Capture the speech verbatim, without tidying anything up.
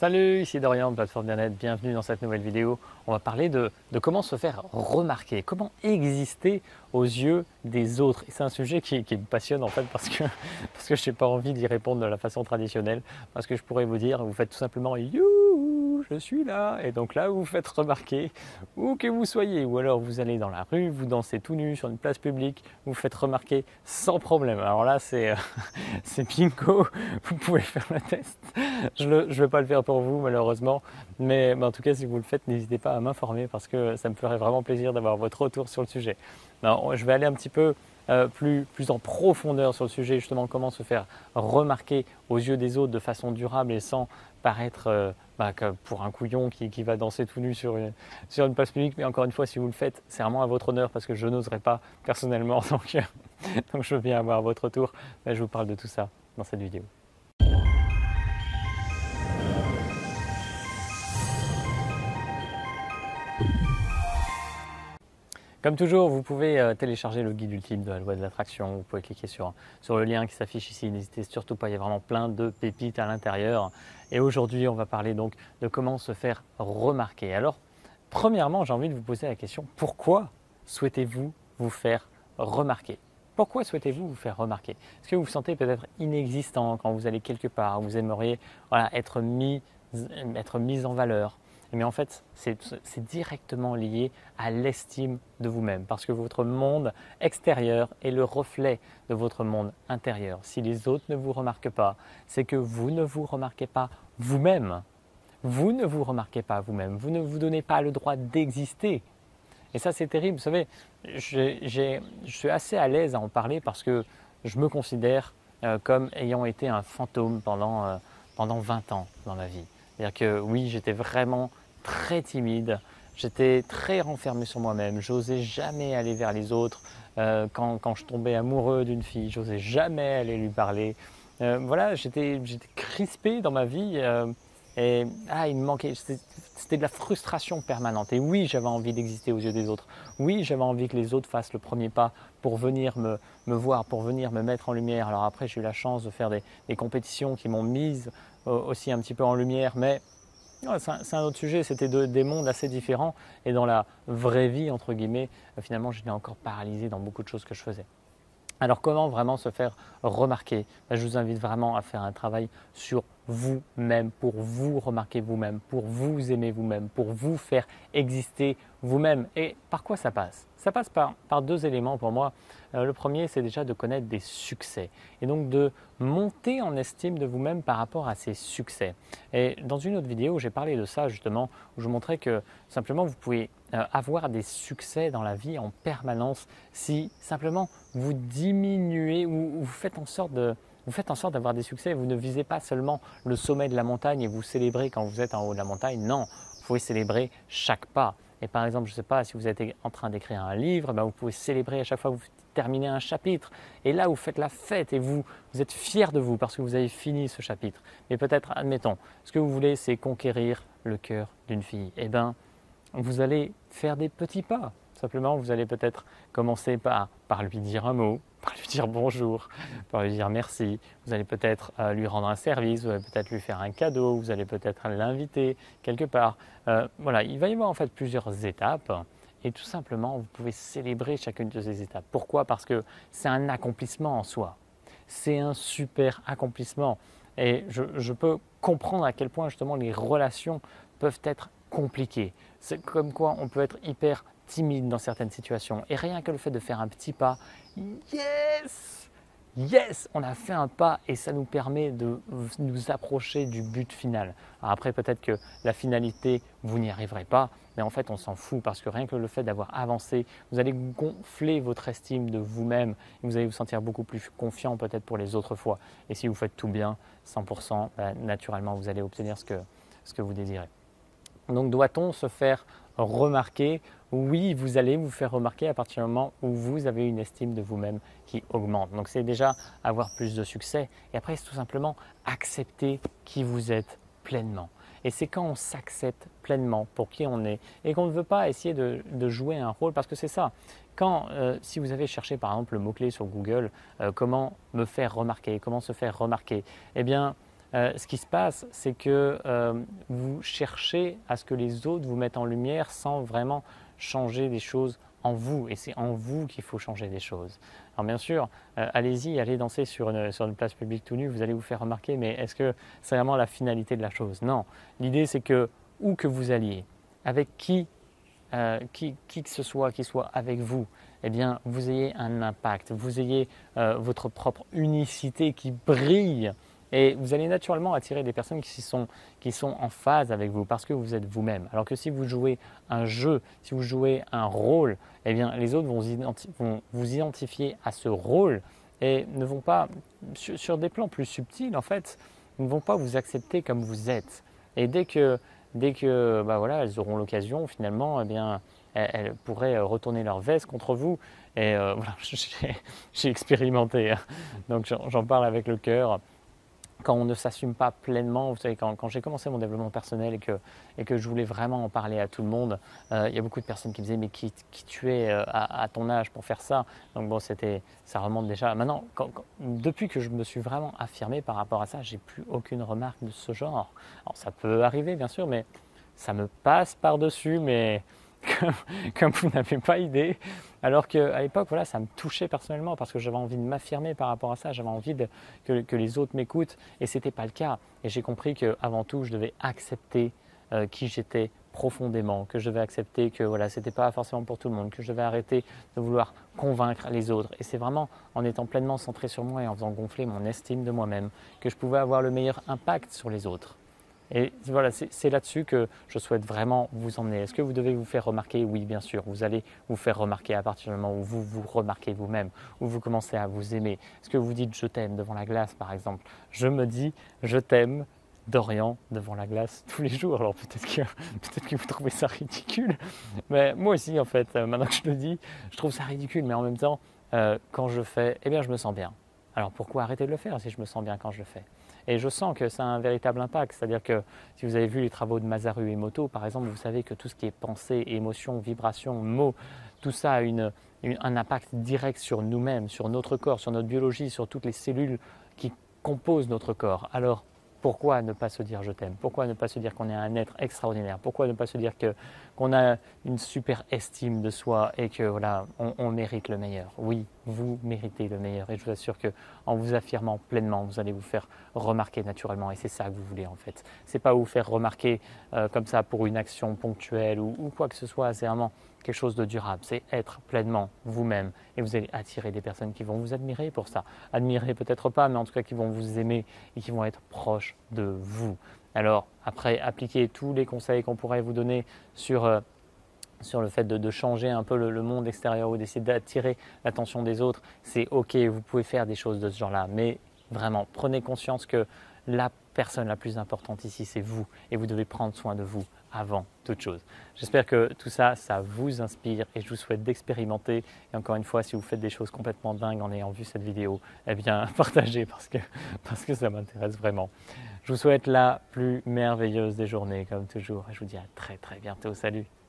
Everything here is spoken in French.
Salut, ici Dorian de Plateforme Bien-être, bienvenue dans cette nouvelle vidéo. On va parler de, de comment se faire remarquer, comment exister aux yeux des autres. Et c'est un sujet qui, qui me passionne en fait parce que, parce que je n'ai pas envie d'y répondre de la façon traditionnelle. Parce que je pourrais vous dire, vous faites tout simplement « Youhou, je suis là » et donc là vous vous faites remarquer où que vous soyez. Ou alors vous allez dans la rue, vous dansez tout nu sur une place publique, vous vous faites remarquer sans problème. Alors là c'est c'est bingo, vous pouvez faire le test. Je ne vais pas le faire pour vous malheureusement, mais, mais en tout cas si vous le faites, n'hésitez pas à m'informer parce que ça me ferait vraiment plaisir d'avoir votre retour sur le sujet. Alors, je vais aller un petit peu euh, plus, plus en profondeur sur le sujet, justement comment se faire remarquer aux yeux des autres de façon durable et sans paraître euh, bah, pour un couillon qui, qui va danser tout nu sur une, sur une place publique. Mais encore une fois, si vous le faites, c'est vraiment à votre honneur parce que je n'oserais pas personnellement, donc, donc je veux bien avoir votre retour. Mais je vous parle de tout ça dans cette vidéo. Comme toujours, vous pouvez télécharger le guide ultime de la loi de l'attraction. Vous pouvez cliquer sur, sur le lien qui s'affiche ici. N'hésitez surtout pas, il y a vraiment plein de pépites à l'intérieur. Et aujourd'hui, on va parler donc de comment se faire remarquer. Alors, premièrement, j'ai envie de vous poser la question, pourquoi souhaitez-vous vous faire remarquer? Pourquoi souhaitez-vous vous faire remarquer? Est-ce que vous vous sentez peut-être inexistant quand vous allez quelque part? Vous aimeriez voilà, être, mis, être mis en valeur? Mais en fait, c'est directement lié à l'estime de vous-même parce que votre monde extérieur est le reflet de votre monde intérieur. Si les autres ne vous remarquent pas, c'est que vous ne vous remarquez pas vous-même. Vous ne vous remarquez pas vous-même. Vous ne vous donnez pas le droit d'exister. Et ça, c'est terrible. Vous savez, je, je suis assez à l'aise à en parler parce que je me considère euh, comme ayant été un fantôme pendant, euh, pendant vingt ans dans ma vie. C'est-à-dire que oui, j'étais vraiment très timide, j'étais très renfermé sur moi-même, j'osais jamais aller vers les autres. Euh, quand, quand je tombais amoureux d'une fille, j'osais jamais aller lui parler. Euh, voilà, j'étais crispé dans ma vie euh, et ah, il me manquait, c'était de la frustration permanente. Et oui, j'avais envie d'exister aux yeux des autres. Oui, j'avais envie que les autres fassent le premier pas pour venir me, me voir, pour venir me mettre en lumière. Alors après, j'ai eu la chance de faire des, des compétitions qui m'ont mise euh, aussi un petit peu en lumière, mais c'est un autre sujet, c'était de, des mondes assez différents et dans la vraie vie, entre guillemets, finalement, j'étais encore paralysé dans beaucoup de choses que je faisais. Alors comment vraiment se faire remarquer? Je vous invite vraiment à faire un travail sur vous-même, pour vous remarquer vous-même, pour vous aimer vous-même, pour vous faire exister vous-même. Et par quoi ça passe? Ça passe par, par deux éléments pour moi. Euh, le premier, c'est déjà de connaître des succès et donc de monter en estime de vous-même par rapport à ces succès. Et dans une autre vidéo, j'ai parlé de ça justement, où je montrais que simplement vous pouvez euh, avoir des succès dans la vie en permanence si simplement vous diminuez ou vous faites en sorte de Vous faites en sorte d'avoir des succès, vous ne visez pas seulement le sommet de la montagne et vous célébrez quand vous êtes en haut de la montagne, non, vous pouvez célébrer chaque pas. Et par exemple, je ne sais pas, si vous êtes en train d'écrire un livre, ben vous pouvez célébrer à chaque fois que vous terminez un chapitre. Et là, vous faites la fête et vous, vous êtes fier de vous parce que vous avez fini ce chapitre. Mais peut-être, admettons, ce que vous voulez, c'est conquérir le cœur d'une fille. Eh bien, vous allez faire des petits pas. Simplement, vous allez peut-être commencer par, par lui dire un mot, par lui dire bonjour, par lui dire merci. Vous allez peut-être euh, lui rendre un service, vous allez peut-être lui faire un cadeau, vous allez peut-être l'inviter quelque part. Euh, voilà, il va y avoir en fait plusieurs étapes et tout simplement, vous pouvez célébrer chacune de ces étapes. Pourquoi? Parce que c'est un accomplissement en soi. C'est un super accomplissement. Et je, je peux comprendre à quel point justement les relations peuvent être compliquées. C'est comme quoi on peut être hyper timide dans certaines situations. Et rien que le fait de faire un petit pas, yes, yes, on a fait un pas et ça nous permet de nous approcher du but final. Alors après, peut-être que la finalité, vous n'y arriverez pas, mais en fait, on s'en fout parce que rien que le fait d'avoir avancé, vous allez gonfler votre estime de vous-même et vous allez vous sentir beaucoup plus confiant peut-être pour les autres fois. Et si vous faites tout bien, cent pour cent, ben, naturellement, vous allez obtenir ce que, ce que vous désirez. Donc, doit-on se faire remarquer? Oui, vous allez vous faire remarquer à partir du moment où vous avez une estime de vous-même qui augmente. Donc, c'est déjà avoir plus de succès. Et après, c'est tout simplement accepter qui vous êtes pleinement. Et c'est quand on s'accepte pleinement pour qui on est et qu'on ne veut pas essayer de, de jouer un rôle, parce que c'est ça. Quand, euh, si vous avez cherché par exemple le mot-clé sur Google, euh, comment me faire remarquer, comment se faire remarquer, eh bien, euh, ce qui se passe, c'est que euh, vous cherchez à ce que les autres vous mettent en lumière sans vraiment changer des choses en vous. Et c'est en vous qu'il faut changer des choses. Alors bien sûr, euh, allez-y, allez danser sur une, sur une place publique tout nu, vous allez vous faire remarquer, mais est-ce que c'est vraiment la finalité de la chose? Non. L'idée, c'est que où que vous alliez, avec qui, euh, qui, qui que ce soit qui soit avec vous, eh bien, vous ayez un impact, vous ayez euh, votre propre unicité qui brille. Et vous allez naturellement attirer des personnes qui sont, qui sont en phase avec vous parce que vous êtes vous-même. Alors que si vous jouez un jeu, si vous jouez un rôle, eh bien, les autres vont, identi- vont vous identifier à ce rôle et ne vont pas, sur, sur des plans plus subtils en fait, ne vont pas vous accepter comme vous êtes. Et dès que, dès que bah voilà, elles auront l'occasion, finalement, eh bien, elles, elles pourraient retourner leur veste contre vous. Et euh, voilà, j'ai, j'ai expérimenté, hein. Donc j'en, j'en parle avec le cœur. Quand on ne s'assume pas pleinement, vous savez, quand, quand j'ai commencé mon développement personnel et que, et que je voulais vraiment en parler à tout le monde, euh, il y a beaucoup de personnes qui me disaient mais qui, qui tu es euh, à, à ton âge pour faire ça? Donc bon, c'était, ça remonte déjà. Maintenant, quand, quand, depuis que je me suis vraiment affirmé par rapport à ça, j'ai plus aucune remarque de ce genre. Alors ça peut arriver bien sûr, mais ça me passe par-dessus, mais comme, comme vous n'avez pas idée. Alors qu'à l'époque, voilà, ça me touchait personnellement parce que j'avais envie de m'affirmer par rapport à ça, j'avais envie de, que, que les autres m'écoutent et ce n'était pas le cas. Et j'ai compris qu'avant tout, je devais accepter euh, qui j'étais profondément, que je devais accepter que voilà, ce n'était pas forcément pour tout le monde, que je devais arrêter de vouloir convaincre les autres. Et c'est vraiment en étant pleinement centré sur moi et en faisant gonfler mon estime de moi-même que je pouvais avoir le meilleur impact sur les autres. Et voilà, c'est là-dessus que je souhaite vraiment vous emmener. Est-ce que vous devez vous faire remarquer? Oui, bien sûr. Vous allez vous faire remarquer à partir du moment où vous vous remarquez vous-même, où vous commencez à vous aimer. Est-ce que vous dites « je t'aime » devant la glace, par exemple? Je me dis « je t'aime » Dorian devant la glace tous les jours. Alors peut-être que, peut-être que vous trouvez ça ridicule, mais moi aussi, en fait, maintenant que je le dis, je trouve ça ridicule. Mais en même temps, euh, quand je fais, eh bien, je me sens bien. Alors pourquoi arrêter de le faire si je me sens bien quand je le fais? Et je sens que ça a un véritable impact. C'est-à-dire que si vous avez vu les travaux de Masaru Emoto, par exemple, vous savez que tout ce qui est pensée, émotion, vibration, mots, tout ça a une, une, un impact direct sur nous-mêmes, sur notre corps, sur notre biologie, sur toutes les cellules qui composent notre corps. Alors, pourquoi ne pas se dire je t'aime? Pourquoi ne pas se dire qu'on est un être extraordinaire? Pourquoi ne pas se dire que, qu'on a une super estime de soi et que voilà, on, on mérite le meilleur? Oui, vous méritez le meilleur et je vous assure qu'en vous affirmant pleinement, vous allez vous faire remarquer naturellement et c'est ça que vous voulez en fait. C'est pas vous faire remarquer euh, comme ça pour une action ponctuelle ou, ou quoi que ce soit, c'est vraiment quelque chose de durable, c'est être pleinement vous-même et vous allez attirer des personnes qui vont vous admirer pour ça. Admirer peut-être pas, mais en tout cas qui vont vous aimer et qui vont être proches de vous. Alors après, appliquez tous les conseils qu'on pourrait vous donner sur, euh, sur le fait de, de changer un peu le, le monde extérieur ou d'essayer d'attirer l'attention des autres, c'est ok, vous pouvez faire des choses de ce genre-là, mais vraiment, prenez conscience que la personne la plus importante ici, c'est vous et vous devez prendre soin de vous avant toute chose. J'espère que tout ça, ça vous inspire et je vous souhaite d'expérimenter. Et encore une fois, si vous faites des choses complètement dingues en ayant vu cette vidéo, eh bien, partagez parce que, parce que ça m'intéresse vraiment. Je vous souhaite la plus merveilleuse des journées, comme toujours, et je vous dis à très très bientôt. Salut!